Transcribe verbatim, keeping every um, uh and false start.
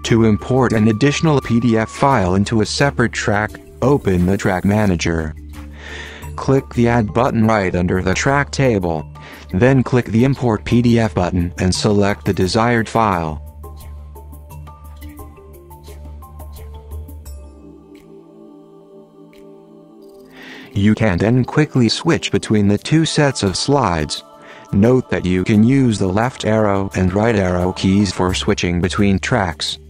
To import an additional P D F file into a separate track, open the Track Manager. Click the Add button right under the track table. Then click the Import P D F button and select the desired file. You can then quickly switch between the two sets of slides. Note that you can use the left arrow and right arrow keys for switching between tracks.